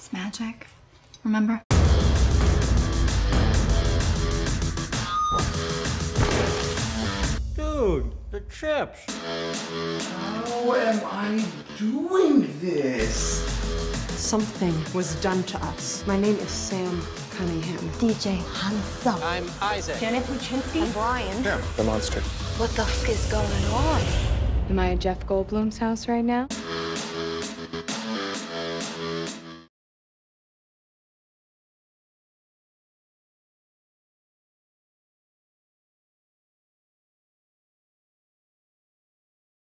It's magic. Remember? Dude, the chips. How am I doing this? Something was done to us. My name is Sam Cunningham. DJ Handsome. I'm Isaac. Janet Puchinsky. And Brian. Yeah, the monster. What the f is going on? Am I at Jeff Goldblum's house right now?